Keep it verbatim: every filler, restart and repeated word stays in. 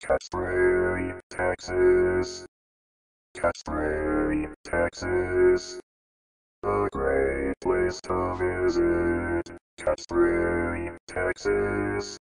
Catch Prairie, Texas. Catch Prairie, Texas. A great place to visit. Catch Prairie, Texas.